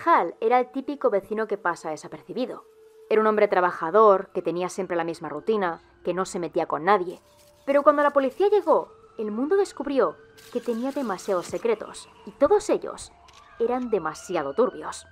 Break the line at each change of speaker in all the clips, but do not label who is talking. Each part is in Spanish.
Hal era el típico vecino que pasa desapercibido. Era un hombre trabajador, que tenía siempre la misma rutina, que no se metía con nadie. Pero cuando la policía llegó, el mundo descubrió que tenía demasiados secretos, y todos ellos eran demasiado turbios.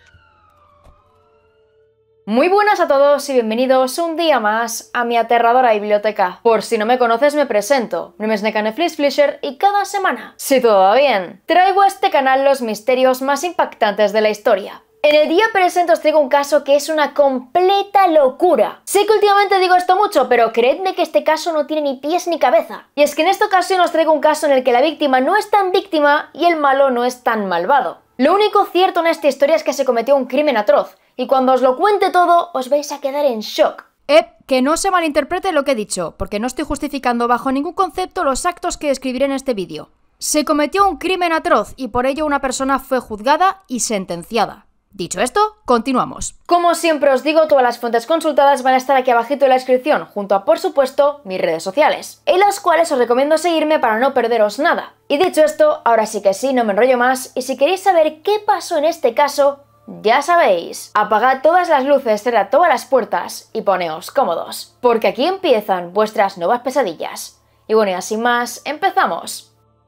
Muy buenas a todos y bienvenidos un día más a mi aterradora biblioteca. Por si no me conoces, me presento. Mi nombre es Nekane Flisher y cada semana, si todo va bien, traigo a este canal los misterios más impactantes de la historia. En el día presente os traigo un caso que es una completa locura. Sé que últimamente digo esto mucho, pero creedme que este caso no tiene ni pies ni cabeza. Y es que en esta ocasión os traigo un caso en el que la víctima no es tan víctima y el malo no es tan malvado. Lo único cierto en esta historia es que se cometió un crimen atroz, y cuando os lo cuente todo, os vais a quedar en shock.
Que no se malinterprete lo que he dicho, porque no estoy justificando bajo ningún concepto los actos que describiré en este vídeo. Se cometió un crimen atroz y por ello una persona fue juzgada y sentenciada. Dicho esto, continuamos.
Como siempre os digo, todas las fuentes consultadas van a estar aquí abajito en la descripción, junto a, por supuesto, mis redes sociales, en las cuales os recomiendo seguirme para no perderos nada. Y dicho esto, ahora sí que sí, no me enrollo más, y si queréis saber qué pasó en este caso, ya sabéis, apagad todas las luces, cerrad todas las puertas y poneos cómodos, porque aquí empiezan vuestras nuevas pesadillas. Y bueno, y así más, empezamos.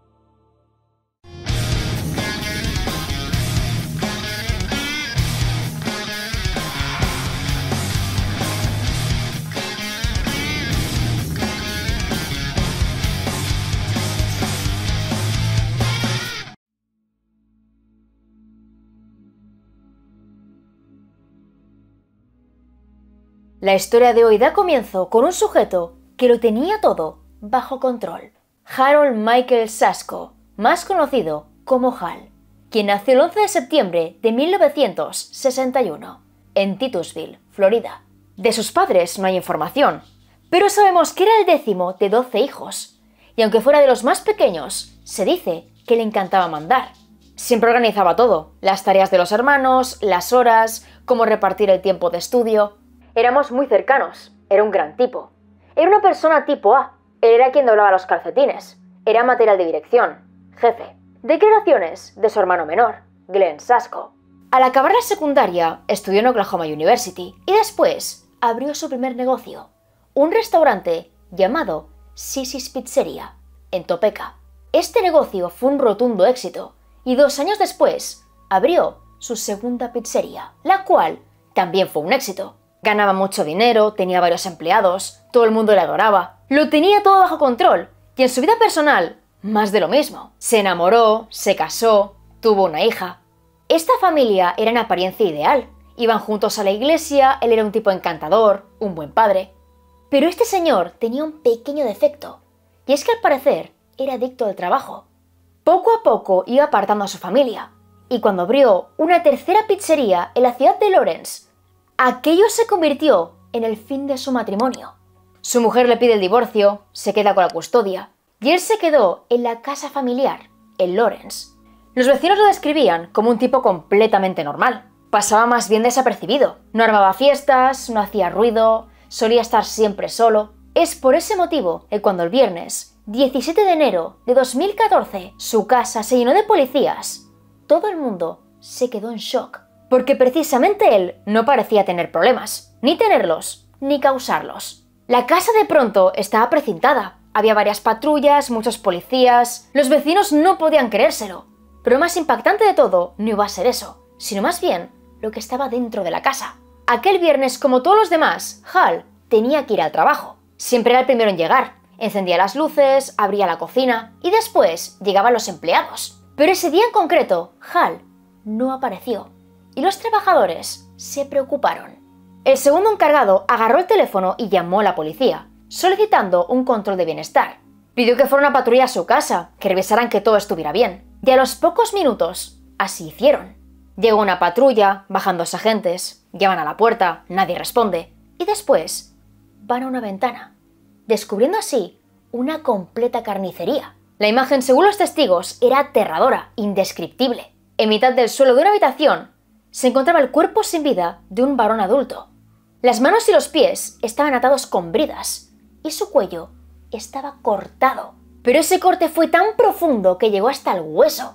La historia de hoy da comienzo con un sujeto que lo tenía todo bajo control. Harold Michael Sasko, más conocido como Hal, quien nació el 11 de septiembre de 1961 en Titusville, Florida. De sus padres no hay información, pero sabemos que era el décimo de 12 hijos, y aunque fuera de los más pequeños, se dice que le encantaba mandar. Siempre organizaba todo, las tareas de los hermanos, las horas, cómo repartir el tiempo de estudio. Éramos muy cercanos, era un gran tipo. Era una persona tipo A, él era quien doblaba los calcetines, era material de dirección, jefe. Declaraciones de su hermano menor, Glenn Sasko. Al acabar la secundaria, estudió en Oklahoma University y después abrió su primer negocio, un restaurante llamado Sissy's Pizzeria, en Topeka. Este negocio fue un rotundo éxito y 2 años después abrió su segunda pizzería, la cual también fue un éxito. Ganaba mucho dinero, tenía varios empleados, todo el mundo le adoraba. Lo tenía todo bajo control y en su vida personal, más de lo mismo. Se enamoró, se casó, tuvo una hija. Esta familia era en apariencia ideal. Iban juntos a la iglesia, él era un tipo encantador, un buen padre. Pero este señor tenía un pequeño defecto, y es que al parecer era adicto al trabajo. Poco a poco iba apartando a su familia, y cuando abrió una tercera pizzería en la ciudad de Lawrence, aquello se convirtió en el fin de su matrimonio. Su mujer le pide el divorcio, se queda con la custodia, y él se quedó en la casa familiar, en Lawrence. Los vecinos lo describían como un tipo completamente normal. Pasaba más bien desapercibido. No armaba fiestas, no hacía ruido, solía estar siempre solo. Es por ese motivo que cuando el viernes, 17 de enero de 2014, su casa se llenó de policías, todo el mundo se quedó en shock. Porque precisamente él no parecía tener problemas, ni tenerlos, ni causarlos. La casa de pronto estaba precintada, había varias patrullas, muchos policías, los vecinos no podían creérselo. Pero lo más impactante de todo no iba a ser eso, sino más bien lo que estaba dentro de la casa. Aquel viernes, como todos los demás, Hal tenía que ir al trabajo. Siempre era el primero en llegar, encendía las luces, abría la cocina y después llegaban los empleados. Pero ese día en concreto, Hal no apareció. Y los trabajadores se preocuparon. El segundo encargado agarró el teléfono y llamó a la policía, solicitando un control de bienestar. Pidió que fuera una patrulla a su casa, que revisaran que todo estuviera bien. Y a los pocos minutos, así hicieron. Llegó una patrulla, bajan 2 agentes, llaman a la puerta, nadie responde. Y después van a una ventana, descubriendo así una completa carnicería. La imagen, según los testigos, era aterradora, indescriptible. En mitad del suelo de una habitación se encontraba el cuerpo sin vida de un varón adulto. Las manos y los pies estaban atados con bridas y su cuello estaba cortado. Pero ese corte fue tan profundo que llegó hasta el hueso.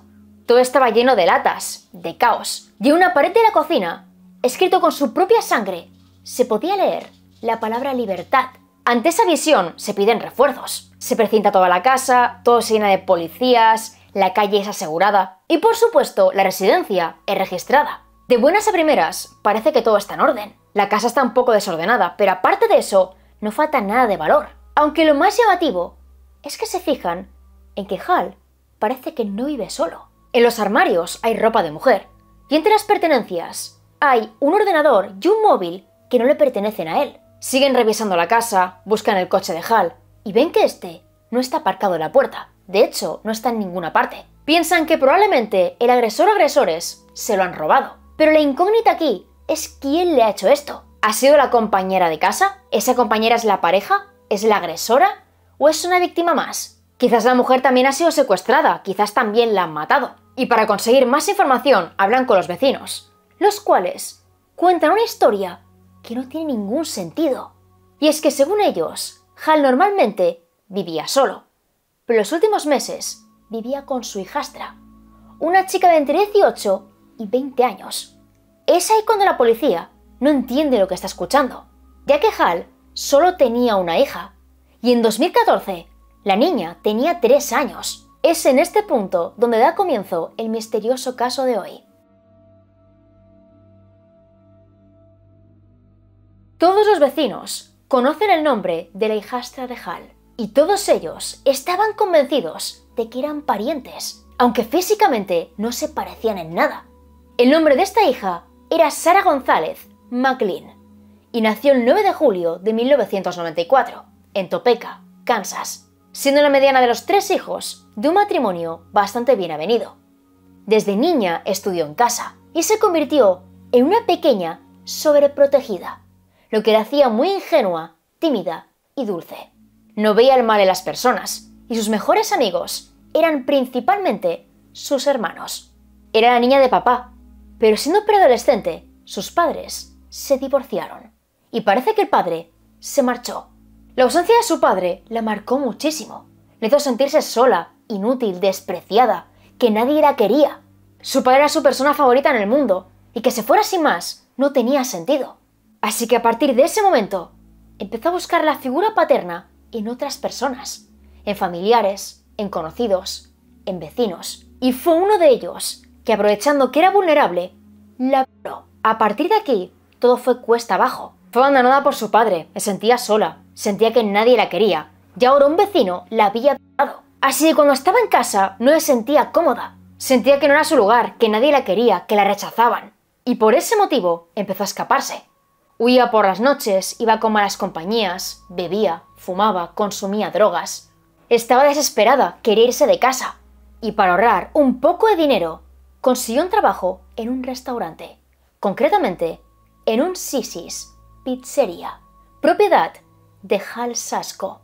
Todo estaba lleno de latas, de caos. Y en una pared de la cocina, escrito con su propia sangre, se podía leer la palabra libertad. Ante esa visión se piden refuerzos. Se precinta toda la casa, todo se llena de policías, la calle es asegurada y por supuesto la residencia es registrada. De buenas a primeras parece que todo está en orden. La casa está un poco desordenada, pero aparte de eso no falta nada de valor. Aunque lo más llamativo es que se fijan en que Hal parece que no vive solo. En los armarios hay ropa de mujer y entre las pertenencias hay un ordenador y un móvil que no le pertenecen a él. Siguen revisando la casa, buscan el coche de Hal y ven que este no está aparcado en la puerta. De hecho, no está en ninguna parte. Piensan que probablemente el agresor o agresores se lo han robado. Pero la incógnita aquí es quién le ha hecho esto. ¿Ha sido la compañera de casa? ¿Esa compañera es la pareja? ¿Es la agresora? ¿O es una víctima más? Quizás la mujer también ha sido secuestrada, quizás también la han matado. Y para conseguir más información hablan con los vecinos, los cuales cuentan una historia que no tiene ningún sentido. Y es que según ellos, Hal normalmente vivía solo, pero en los últimos meses vivía con su hijastra, una chica de entre 18 y 20 años. Es ahí cuando la policía no entiende lo que está escuchando, ya que Hal solo tenía una hija, y en 2014 la niña tenía 3 años. Es en este punto donde da comienzo el misterioso caso de hoy. Todos los vecinos conocen el nombre de la hijastra de Hal, y todos ellos estaban convencidos de que eran parientes, aunque físicamente no se parecían en nada. El nombre de esta hija era Sarah González McLean, y nació el 9 de julio de 1994, en Topeka, Kansas, siendo la mediana de los 3 hijos de un matrimonio bastante bien avenido. Desde niña estudió en casa y se convirtió en una pequeña sobreprotegida, lo que la hacía muy ingenua, tímida y dulce. No veía el mal en las personas y sus mejores amigos eran principalmente sus hermanos. Era la niña de papá, pero siendo preadolescente, sus padres se divorciaron y parece que el padre se marchó. La ausencia de su padre la marcó muchísimo. Le hizo sentirse sola, inútil, despreciada, que nadie la quería. Su padre era su persona favorita en el mundo y que se fuera sin más no tenía sentido. Así que a partir de ese momento empezó a buscar la figura paterna en otras personas, en familiares, en conocidos, en vecinos. Y fue uno de ellos que, aprovechando que era vulnerable, la violó. A partir de aquí, todo fue cuesta abajo. Fue abandonada por su padre, se sentía sola, sentía que nadie la quería, y ahora un vecino la había violado. Así que cuando estaba en casa no se sentía cómoda, sentía que no era su lugar, que nadie la quería, que la rechazaban. Y por ese motivo empezó a escaparse. Huía por las noches, iba con malas compañías, bebía, fumaba, consumía drogas. Estaba desesperada, quería irse de casa. Y para ahorrar un poco de dinero, consiguió un trabajo en un restaurante, concretamente en un Sissy's Pizzeria, propiedad de Hal Sasko.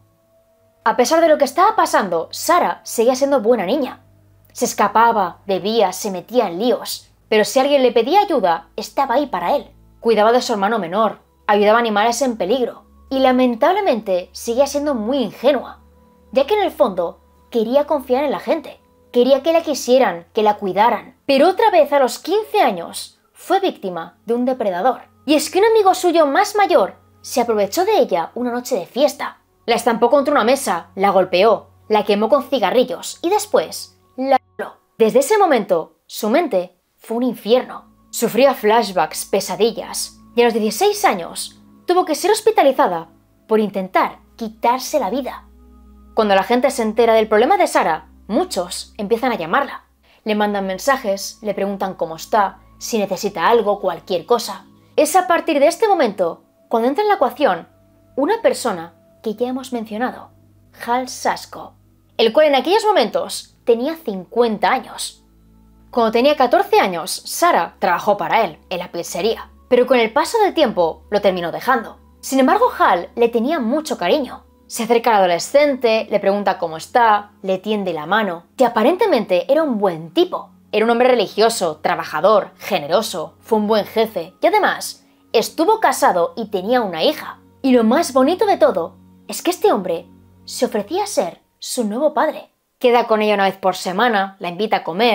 A pesar de lo que estaba pasando, Sarah seguía siendo buena niña. Se escapaba, bebía, se metía en líos, pero si alguien le pedía ayuda, estaba ahí para él. Cuidaba de su hermano menor, ayudaba a animales en peligro y lamentablemente seguía siendo muy ingenua, ya que en el fondo quería confiar en la gente, quería que la quisieran, que la cuidaran. Pero otra vez a los 15 años fue víctima de un depredador. Y es que un amigo suyo más mayor se aprovechó de ella una noche de fiesta. La estampó contra una mesa, la golpeó, la quemó con cigarrillos y después la violó. Desde ese momento, su mente fue un infierno. Sufría flashbacks, pesadillas, y a los 16 años tuvo que ser hospitalizada por intentar quitarse la vida. Cuando la gente se entera del problema de Sarah, muchos empiezan a llamarla. Le mandan mensajes, le preguntan cómo está, si necesita algo, cualquier cosa. Es a partir de este momento cuando entra en la ecuación una persona que ya hemos mencionado, Hal Sasko, el cual en aquellos momentos tenía 50 años. Cuando tenía 14 años, Sarah trabajó para él en la pizzería, pero con el paso del tiempo lo terminó dejando. Sin embargo, Hal le tenía mucho cariño. Se acerca al adolescente, le pregunta cómo está, le tiende la mano, y aparentemente era un buen tipo. Era un hombre religioso, trabajador, generoso, fue un buen jefe y además estuvo casado y tenía una hija. Y lo más bonito de todo es que este hombre se ofrecía a ser su nuevo padre. Queda con ella una vez por semana, la invita a comer,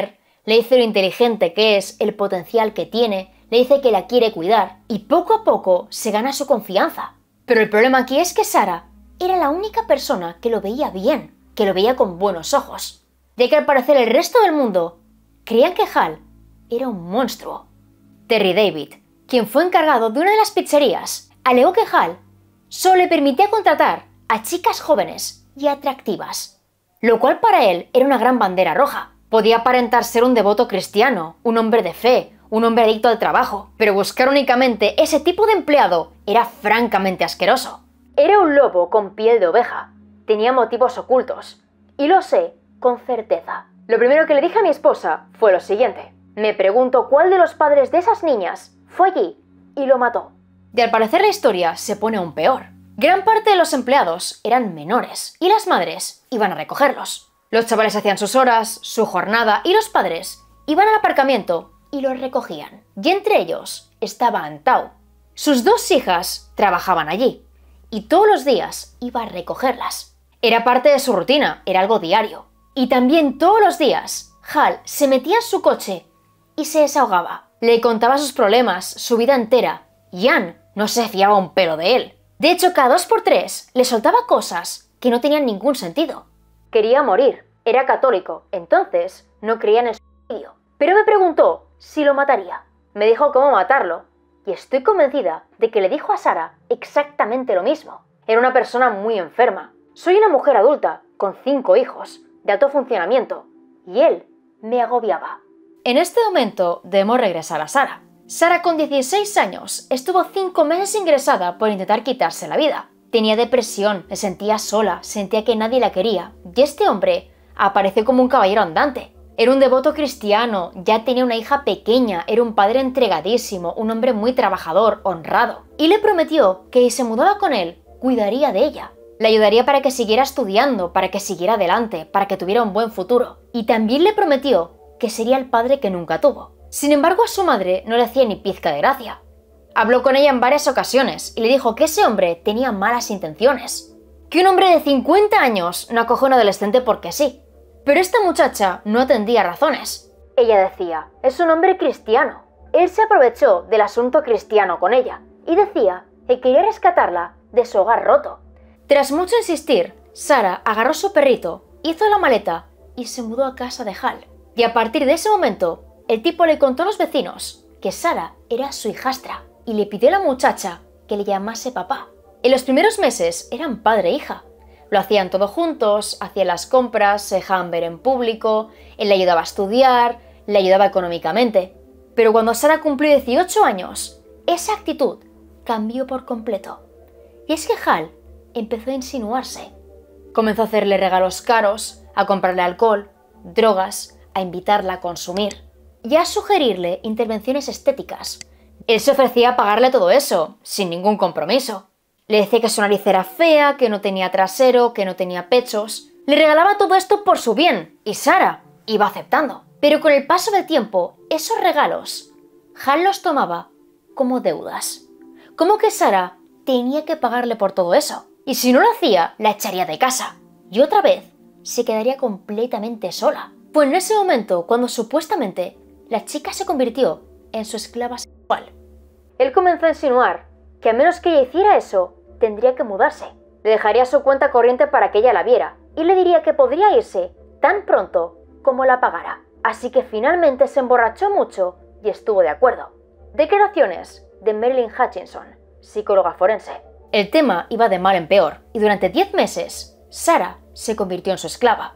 Le dice lo inteligente que es, el potencial que tiene, le dice que la quiere cuidar y poco a poco se gana su confianza. Pero el problema aquí es que Sarah era la única persona que lo veía bien, que lo veía con buenos ojos, ya que al parecer el resto del mundo creían que Hal era un monstruo. Terry David, quien fue encargado de una de las pizzerías, alegó que Hal solo le permitía contratar a chicas jóvenes y atractivas, lo cual para él era una gran bandera roja. Podía aparentar ser un devoto cristiano, un hombre de fe, un hombre adicto al trabajo, pero buscar únicamente ese tipo de empleado era francamente asqueroso. Era un lobo con piel de oveja, tenía motivos ocultos, y lo sé con certeza. Lo primero que le dije a mi esposa fue lo siguiente: me pregunto cuál de los padres de esas niñas fue allí y lo mató. Y al parecer la historia se pone aún peor. Gran parte de los empleados eran menores y las madres iban a recogerlos. Los chavales hacían sus horas, su jornada y los padres iban al aparcamiento y los recogían. Y entre ellos estaba Antau. Sus dos hijas trabajaban allí y todos los días iba a recogerlas. Era parte de su rutina, era algo diario. Y también todos los días Hal se metía en su coche y se desahogaba. Le contaba sus problemas, su vida entera, y Ann no se fiaba un pelo de él. De hecho, cada 2 por 3 le soltaba cosas que no tenían ningún sentido. Quería morir, era católico, entonces no creía en el suicidio. Pero me preguntó si lo mataría. Me dijo cómo matarlo, y estoy convencida de que le dijo a Sarah exactamente lo mismo. Era una persona muy enferma. Soy una mujer adulta, con 5 hijos, de alto funcionamiento, y él me agobiaba. En este momento debemos regresar a Sarah. Sarah, con 16 años, estuvo 5 meses ingresada por intentar quitarse la vida. Tenía depresión, se sentía sola, sentía que nadie la quería, y este hombre apareció como un caballero andante. Era un devoto cristiano, ya tenía una hija pequeña, era un padre entregadísimo, un hombre muy trabajador, honrado, y le prometió que si se mudaba con él, cuidaría de ella. Le ayudaría para que siguiera estudiando, para que siguiera adelante, para que tuviera un buen futuro. Y también le prometió que sería el padre que nunca tuvo. Sin embargo, a su madre no le hacía ni pizca de gracia. Habló con ella en varias ocasiones y le dijo que ese hombre tenía malas intenciones. Que un hombre de 50 años no acoge a un adolescente porque sí. Pero esta muchacha no atendía razones. Ella decía, es un hombre cristiano. Él se aprovechó del asunto cristiano con ella y decía que quería rescatarla de su hogar roto. Tras mucho insistir, Sarah agarró su perrito, hizo la maleta y se mudó a casa de Hal. Y a partir de ese momento, el tipo le contó a los vecinos que Sarah era su hijastra y le pidió a la muchacha que le llamase papá. En los primeros meses eran padre e hija. Lo hacían todos juntos, hacían las compras, se dejaban ver en público, él le ayudaba a estudiar, le ayudaba económicamente. Pero cuando Sarah cumplió 18 años, esa actitud cambió por completo. Y es que Hal empezó a insinuarse. Comenzó a hacerle regalos caros, a comprarle alcohol, drogas, a invitarla a consumir y a sugerirle intervenciones estéticas. Él se ofrecía a pagarle todo eso, sin ningún compromiso. Le decía que su nariz era fea, que no tenía trasero, que no tenía pechos. Le regalaba todo esto por su bien, y Sarah iba aceptando. Pero con el paso del tiempo, esos regalos, Hal los tomaba como deudas. Como que Sarah tenía que pagarle por todo eso. Y si no lo hacía, la echaría de casa. Y otra vez, se quedaría completamente sola. Fue en ese momento cuando supuestamente la chica se convirtió en su esclava sexual. Él comenzó a insinuar que a menos que ella hiciera eso, tendría que mudarse. Le dejaría su cuenta corriente para que ella la viera y le diría que podría irse tan pronto como la pagara. Así que finalmente se emborrachó mucho y estuvo de acuerdo. Declaraciones de Marilyn Hutchinson, psicóloga forense. El tema iba de mal en peor y durante 10 meses, Sarah se convirtió en su esclava.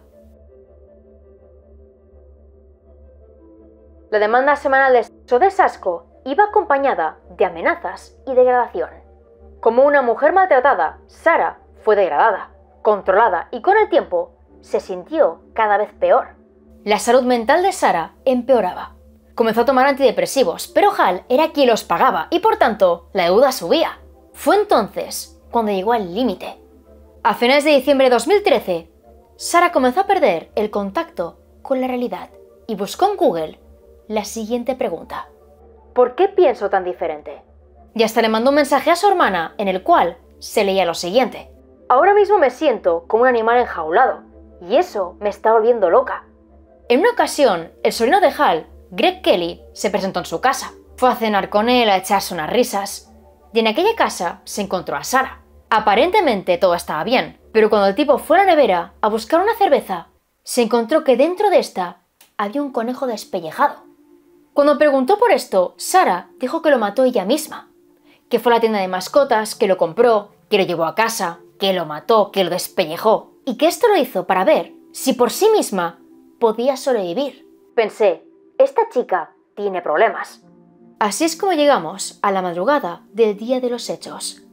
La demanda semanal de sexo de Sasko iba acompañada de amenazas y degradación. Como una mujer maltratada, Sarah fue degradada, controlada y con el tiempo se sintió cada vez peor. La salud mental de Sarah empeoraba. Comenzó a tomar antidepresivos, pero Hal era quien los pagaba y por tanto la deuda subía. Fue entonces cuando llegó al límite. A finales de diciembre de 2013, Sarah comenzó a perder el contacto con la realidad y buscó en Google la siguiente pregunta: ¿por qué pienso tan diferente? Y hasta le mandó un mensaje a su hermana en el cual se leía lo siguiente: ahora mismo me siento como un animal enjaulado y eso me está volviendo loca. En una ocasión, el sobrino de Hal, Greg Kelly, se presentó en su casa. Fue a cenar con él, a echarse unas risas. Y en aquella casa se encontró a Sarah. Aparentemente todo estaba bien, pero cuando el tipo fue a la nevera a buscar una cerveza, se encontró que dentro de esta había un conejo despellejado. Cuando preguntó por esto, Sarah dijo que lo mató ella misma, que fue a la tienda de mascotas, que lo compró, que lo llevó a casa, que lo mató, que lo despellejó, y que esto lo hizo para ver si por sí misma podía sobrevivir. Pensé, esta chica tiene problemas. Así es como llegamos a la madrugada del día de los hechos,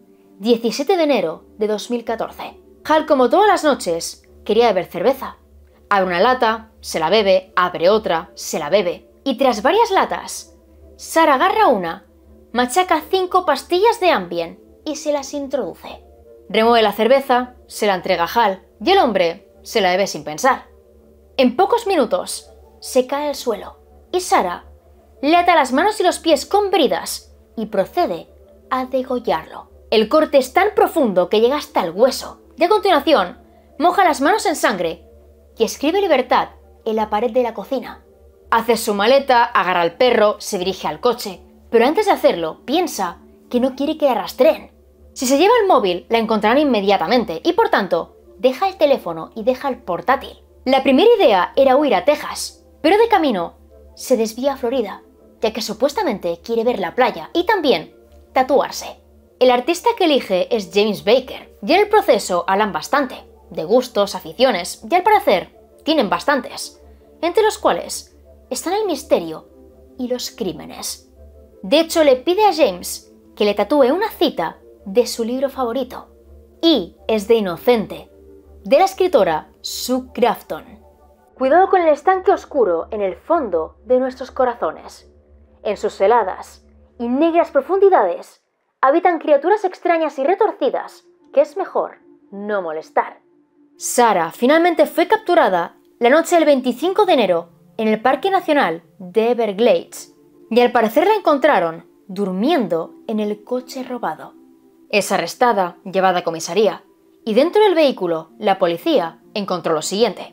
17 de enero de 2014. Hal, como todas las noches, quería beber cerveza. Abre una lata, se la bebe, abre otra, se la bebe. Y tras varias latas, Sarah agarra una, machaca 5 pastillas de Ambien y se las introduce. Remueve la cerveza, se la entrega a Hal y el hombre se la bebe sin pensar. En pocos minutos se cae al suelo y Sarah le ata las manos y los pies con bridas y procede a degollarlo. El corte es tan profundo que llega hasta el hueso y a continuación moja las manos en sangre y escribe libertad en la pared de la cocina. Hace su maleta, agarra al perro, se dirige al coche, pero antes de hacerlo piensa que no quiere que la rastreen. Si se lleva el móvil la encontrarán inmediatamente y por tanto deja el teléfono y deja el portátil. La primera idea era huir a Texas, pero de camino se desvía a Florida, ya que supuestamente quiere ver la playa y también tatuarse. El artista que elige es James Baker, y en el proceso hablan bastante, de gustos, aficiones, y al parecer tienen bastantes, entre los cuales están el misterio y los crímenes. De hecho, le pide a James que le tatúe una cita de su libro favorito, y es de Inocente, de la escritora Sue Grafton. Cuidado con el estanque oscuro en el fondo de nuestros corazones. En sus heladas y negras profundidades habitan criaturas extrañas y retorcidas que es mejor no molestar. Sarah finalmente fue capturada la noche del 25 de enero en el Parque Nacional de Everglades y al parecer la encontraron durmiendo en el coche robado. Es arrestada, llevada a comisaría y dentro del vehículo la policía encontró lo siguiente: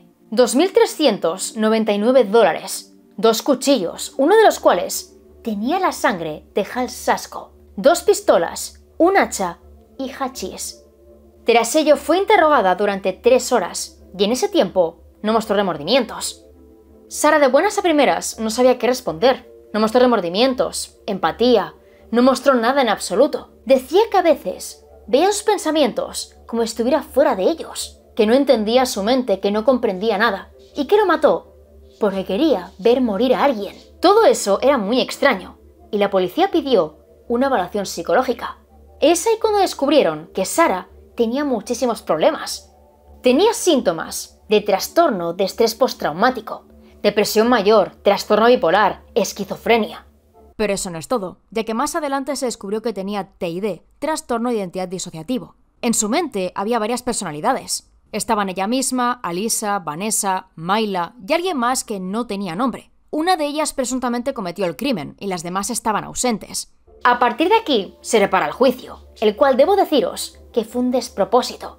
$2.399, 2 cuchillos, uno de los cuales tenía la sangre de Hal Sasko, 2 pistolas, un hacha y hachís. Tras ello fue interrogada durante 3 horas y en ese tiempo no mostró remordimientos. Sarah de buenas a primeras no sabía qué responder, no mostró remordimientos, empatía, no mostró nada en absoluto. Decía que a veces veía sus pensamientos como si estuviera fuera de ellos, que no entendía su mente, que no comprendía nada y que lo mató porque quería ver morir a alguien. Todo eso era muy extraño y la policía pidió una evaluación psicológica. Es ahí cuando descubrieron que Sarah tenía muchísimos problemas. Tenía síntomas de trastorno de estrés postraumático, depresión mayor, trastorno bipolar, esquizofrenia.
Pero eso no es todo, ya que más adelante se descubrió que tenía TID, trastorno de identidad disociativo. En su mente había varias personalidades. Estaban ella misma, Alisa, Vanessa, Mayla y alguien más que no tenía nombre. Una de ellas presuntamente cometió el crimen y las demás estaban ausentes.
A partir de aquí se repara el juicio, el cual debo deciros que fue un despropósito.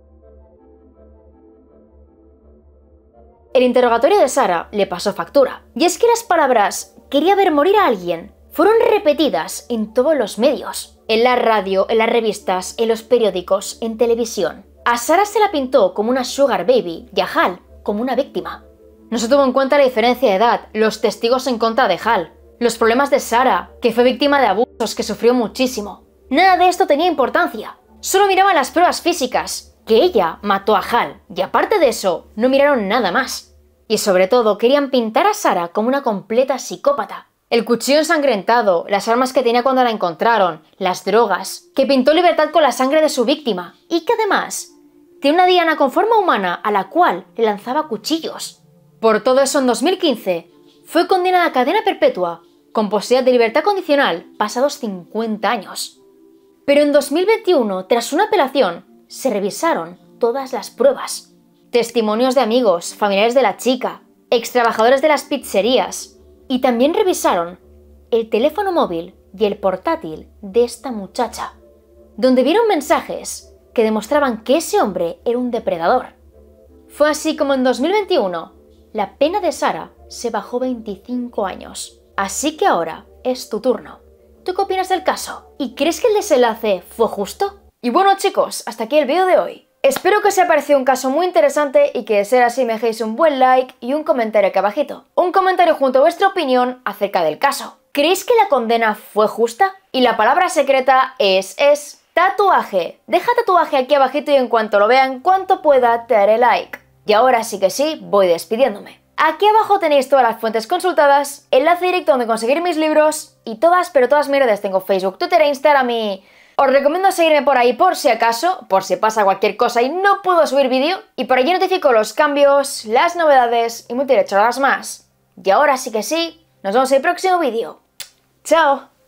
El interrogatorio de Sarah le pasó factura, y es que las palabras «quería ver morir a alguien» fueron repetidas en todos los medios, en la radio, en las revistas, en los periódicos, en televisión. A Sarah se la pintó como una sugar baby y a Hal como una víctima. No se tuvo en cuenta la diferencia de edad, los testigos en contra de Hal, los problemas de Sarah, que fue víctima de abusos, que sufrió muchísimo. Nada de esto tenía importancia. Solo miraban las pruebas físicas, que ella mató a Hal, y aparte de eso, no miraron nada más. Y sobre todo, querían pintar a Sarah como una completa psicópata. El cuchillo ensangrentado, las armas que tenía cuando la encontraron, las drogas, que pintó libertad con la sangre de su víctima, y que además tiene una diana con forma humana a la cual le lanzaba cuchillos. Por todo eso, en 2015, fue condenada a cadena perpetua, con posibilidad de libertad condicional, pasados 50 años. Pero en 2021, tras una apelación, se revisaron todas las pruebas. Testimonios de amigos, familiares de la chica, extrabajadores de las pizzerías, y también revisaron el teléfono móvil y el portátil de esta muchacha, donde vieron mensajes que demostraban que ese hombre era un depredador. Fue así como en 2021 la pena de Sarah se bajó 25 años. Así que ahora es tu turno. ¿Tú qué opinas del caso? ¿Y crees que el desenlace fue justo? Y bueno chicos, hasta aquí el vídeo de hoy. Espero que os haya parecido un caso muy interesante y que de ser así me dejéis un buen like y un comentario aquí abajito. Un comentario junto a vuestra opinión acerca del caso. ¿Creéis que la condena fue justa? Y la palabra secreta es tatuaje. Deja tatuaje aquí abajito y en cuanto lo vea, en cuanto pueda, te haré like. Y ahora sí que sí, voy despidiéndome. Aquí abajo tenéis todas las fuentes consultadas, enlace directo donde conseguir mis libros y todas, pero todas mis redes. Tengo Facebook, Twitter e Instagram y... os recomiendo seguirme por ahí por si acaso, por si pasa cualquier cosa y no puedo subir vídeo. Y por allí notifico los cambios, las novedades y multirechoradas más. Y ahora sí que sí, nos vemos en el próximo vídeo. ¡Chao!